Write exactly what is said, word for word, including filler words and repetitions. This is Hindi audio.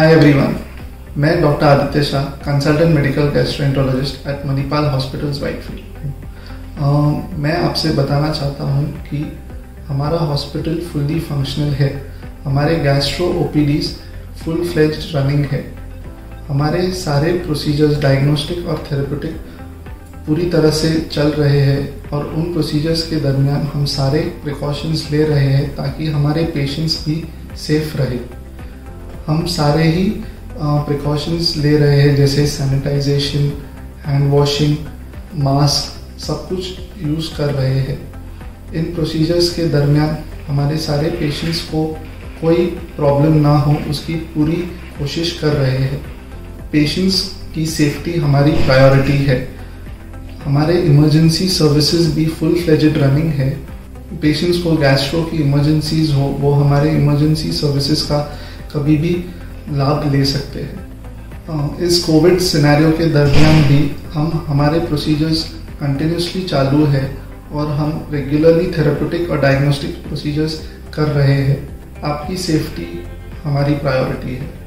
हाय एवरीवन, मैं doctor Aditya Shah, consultant medical gastroenterologist at Manipal hospitals Whitefield. मैं आपसे बताना चाहता हूँ कि हमारा हॉस्पिटल फुल्ली फंक्शनल है। हमारे gastro OPDs full fledged running है। हमारे सारे प्रोसीजर्स डायग्नोस्टिक और थेरेप्यूटिक पूरी तरह से चल रहे हैं और उन प्रोसीजर्स के दरमियान हम सारे प्रिकॉशंस ले रहे हैं ताकि हमारे पेशेंट्स भी सेफ रहे। हम सारे ही प्रिकॉशंस ले रहे हैं, जैसे सैनिटाइजेशन, हैंड वॉशिंग, मास्क, सब कुछ यूज़ कर रहे हैं। इन प्रोसीजर्स के दरमियान हमारे सारे पेशेंट्स को कोई प्रॉब्लम ना हो, उसकी पूरी कोशिश कर रहे हैं। पेशेंट्स की सेफ्टी हमारी प्रायोरिटी है। हमारे इमरजेंसी सर्विसेज भी फुल फ्लेजेड रनिंग है। पेशेंट्स को गैस्ट्रो की इमरजेंसीज हो, वो हमारे इमरजेंसी सर्विसेज का कभी भी लाभ ले सकते हैं। इस कोविड सिनेरियो के दरमियान भी हम हमारे प्रोसीजर्स कंटिन्यूसली चालू है और हम रेगुलरली थेरेप्यूटिक और डायग्नोस्टिक प्रोसीजर्स कर रहे हैं। आपकी सेफ्टी हमारी प्रायोरिटी है।